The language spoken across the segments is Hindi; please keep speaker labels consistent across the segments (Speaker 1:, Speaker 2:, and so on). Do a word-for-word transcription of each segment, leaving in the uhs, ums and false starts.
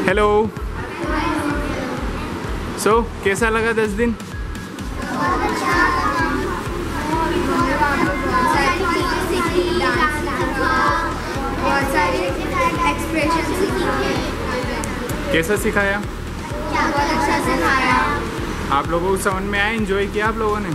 Speaker 1: हेलो। सो कैसा लगा दस दिन? कैसा सिखाया?
Speaker 2: बहुत अच्छा सिखाया।
Speaker 1: आप लोगों को समझ में आया? एंजॉय किया आप लोगों ने?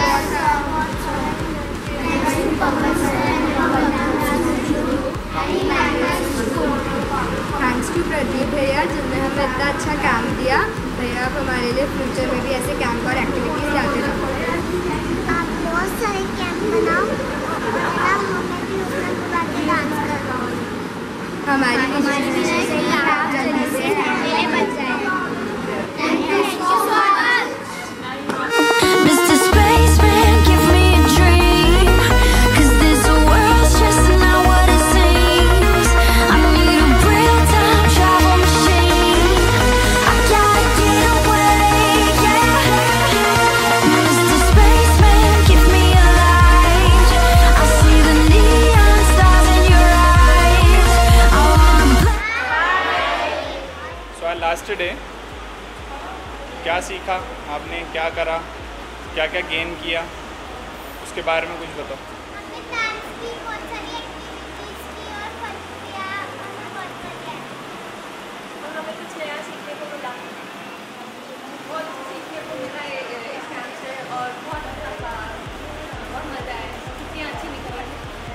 Speaker 2: थैंक्स टू प्रदीप भैया जिनने हमें इतना अच्छा काम दिया। भैया आप हमारे लिए फ्यूचर में भी ऐसे कैंप और एक्टिविटीज लाते रहो।
Speaker 3: आप बहुत सारे कैंप बनाओ, हमें भी उसमें बुला के डांस करवाओ।
Speaker 2: हमारी हमारी भी जल्दी से बच जाए। Thank you so much.
Speaker 4: Mister Spaceman, give me a dream, 'cause this world's just not what it seems. I need a real time travel machine. I gotta get away, yeah. Mister Spaceman, give me a light. I see the neon stars in your eyes. I wanna fly.
Speaker 1: So आज लास्ट डे, क्या सीखा आपने, क्या करा, क्या क्या गेन किया, उसके बारे में कुछ बताओ।
Speaker 3: हमने डांस की, बहुत सारी एक्टिविटीज की और फन किया, हमें बहुत मजा आया।
Speaker 5: और हमें कुछ नया सीखने को मिला, बहुत सीखने को मिला इस कैंप से और बहुत अच्छा था, बहुत मज़ा आया, कितनी अच्छी निकली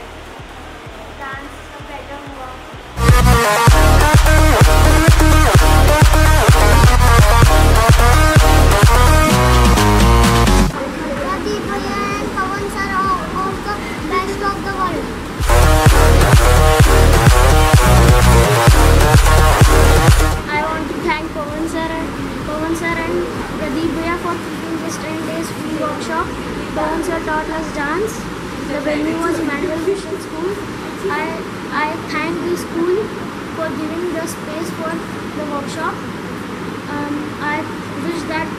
Speaker 3: डांस का बेटर हुआ। प्रदीप भैया and Pawan sir are all the best of the world. I want to thank Pawan sir and Pawan sir and Pradeep Bhaiya for keeping this ten days free workshop. Pawan sir taught us dance. The venue was Manuel Mission School. I I thank the school for giving the space for the workshop. Um, I wish that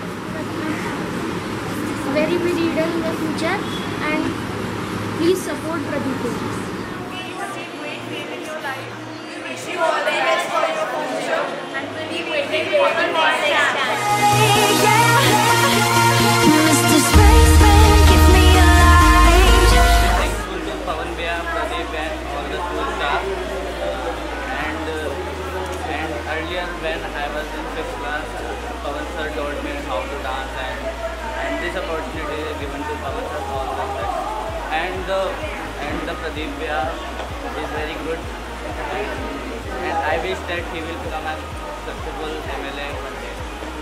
Speaker 3: very big leader in the future, and please support Pradeep Bhaiya.
Speaker 5: great fame in your life. We wish you all the best for your future and we'll be waiting for the next chance.
Speaker 4: Mister Spaceman, give me a light.
Speaker 6: Thankful to Pawan Bhaiya, Pradeep and all the school staff. Uh, and uh, and earlier when I was in fifth class, uh, Pawan sir taught me how to dance, and and this opportunity is given to Pawan sir all the best. And the and the Pradeep Bhaiya is very good, and, and I wish that he will become a successful M L A one day.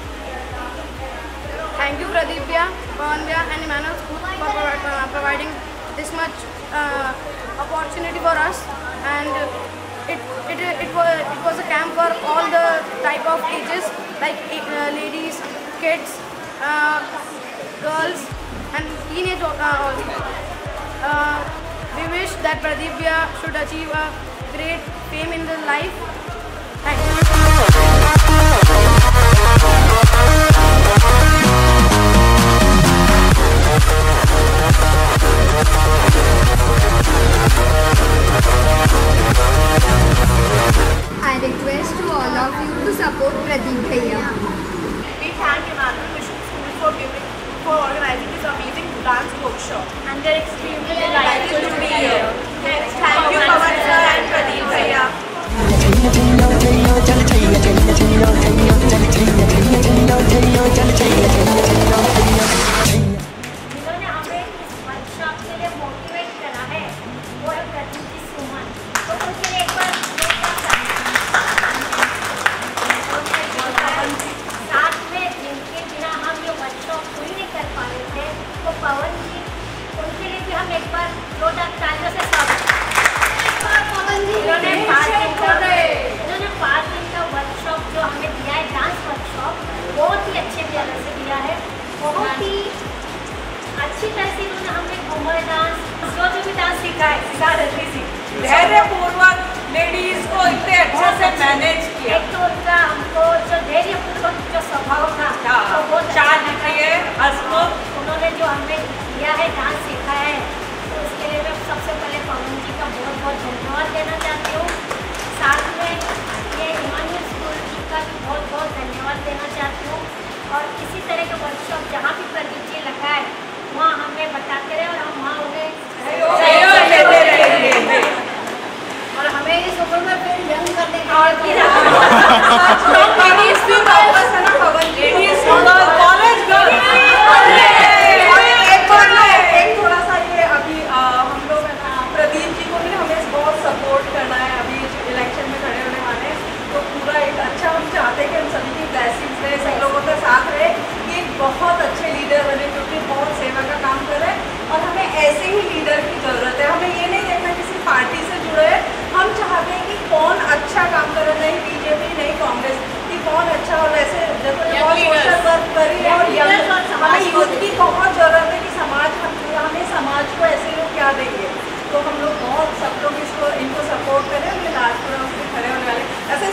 Speaker 2: Thank you Pradeep Bhaiya, Pawan Bhaiya and Emmanuel School for provi- uh, providing this much uh, opportunity for us, and it it it was it was a camp for all the type of ages, like uh, ladies, kids, uh, girls and teenage uh, also. Uh, we wish that Pradeep Bhaiya should achieve a great fame in his life. Thank you. I request to all of you to support Pradeep Bhaiya.
Speaker 5: We thank Emmanuel Mission School for giving for organizing this amazing dance workshop.
Speaker 3: And they're extremely delightful
Speaker 5: Delightful to be here. Thank you Pawan sir and Pradeep Bhaiya.
Speaker 3: जिन्होंने हमें इस वर्कशॉप के लिए मोटिवेट करा है वो है प्रदीप जी सुमन। तो उनके लिए एक बार साथ में जिनके बिना हम ये वर्कशॉप पूरी नहीं कर पा रहे थे, तो पवन जी, उनके लिए भी हम एक बार दो तालियों से स्वागत। पवन जी इन्होंने पाँच दिन का इन्होंने पाँच दिन का वर्कशॉप जो हमें दिया है, डांस वर्कशॉप, बहुत ही अच्छे तरह से दिया है। बहुत ही अच्छी तरह से इन्होंने हमें घूमर डांस,
Speaker 5: जो जो भी डांस सीखा है, सिखा रही थी, धैर्यपूर्वक लेडीज को इतने अच्छे से मैनेज किया।
Speaker 3: एक तो उनका हमको जो धैर्यपूर्वक जो स्वभाव था, तो वो
Speaker 5: शांत रहिए, हंसमुख।
Speaker 3: उन्होंने जो हमें दिया है, डांस सिखाया है, तो उसके लिए मैं सबसे पहले पवन जी का बहुत बहुत धन्यवाद देना चाहती हूँ। साथ में ये इमानुएल स्कूल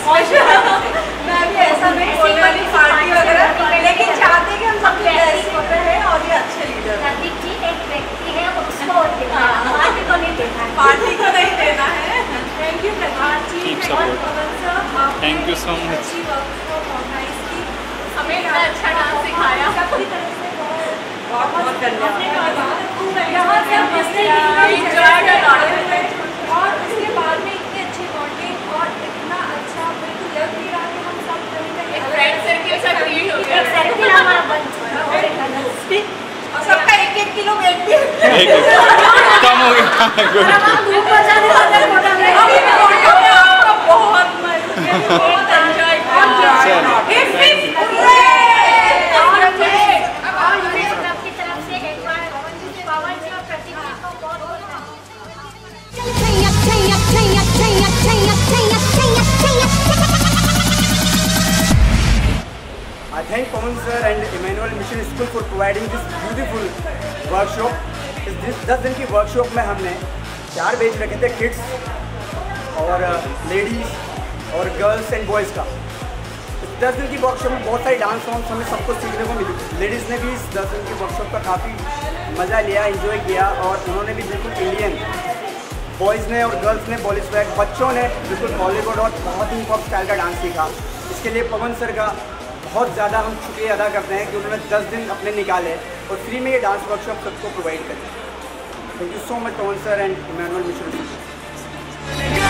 Speaker 5: मैं भी ऐसा नहीं बोलने वाली पार्टी वगैरह, लेकिन चाहते कि हम सब ऐसे रहे और ये अच्छे लीडर।
Speaker 3: प्रतीक जी एक व्यक्ति है, उसको देना है, पार्टी को नहीं देना है।
Speaker 5: पार्टी को नहीं देना है। Thank you Prabhat ji,
Speaker 1: Keep support. Thank you so much.
Speaker 5: हमें इतना अच्छा डांस सिखाया, सबकी तरफ से बहुत बहुत धन्यवाद। यहाँ से हम और उसके बाद में इतनी अच्छी बॉन्डिंग और इतना अच्छा बिल्कुल लग भी रहा कि हम सब कहीं कहीं एक फ्रेंड सर्कल सा क्रिएट हो गया।
Speaker 3: एक सर्किल हमारा बन चुका है
Speaker 5: और सबका एक एक किलो वेट भी
Speaker 1: कम हो गया।
Speaker 3: धूप पर जाने वाला मोटा में
Speaker 5: अभी मैं मोटा में आपका बहुत मजा बहुत एंजॉय
Speaker 1: चलो,
Speaker 5: hip
Speaker 1: thank
Speaker 5: hip
Speaker 1: you.
Speaker 5: Hurray.
Speaker 3: और मेरे क्लब की तरफ से एक बार पवन जी और प्रतीक जी को बहुत बहुत
Speaker 7: I thank Pawan sir and Emmanuel Mission School for providing this beautiful workshop. इस दिस- दस दिन की वर्कशॉप में हमने चार बैच रखे थे, किड्स और लेडीज़ और गर्ल्स एंड बॉयज़ का। इस दस दिन की वर्कशॉप में बहुत सारी डांस फॉर्म्स हमें सबको सीखने को मिली। लेडीज़ ने भी इस दस दिन की वर्कशॉप का काफ़ी मज़ा लिया, एंजॉय किया और उन्होंने भी बिल्कुल इंडियन, बॉयज़ ने और गर्ल्स ने बॉलीवुड स्वैग, बच्चों ने बिल्कुल बॉलीवुड और बहुत ही हिप हॉप स्टाइल का डांस सीखा। इसके लिए पवन सर का बहुत ज़्यादा हम शुक्रिया अदा करते हैं कि उन्होंने दस दिन अपने निकाले और फ्री में ये डांस वर्कशॉप सबको प्रोवाइड करें। Thank you so much Pawan sir and Emmanuel mission.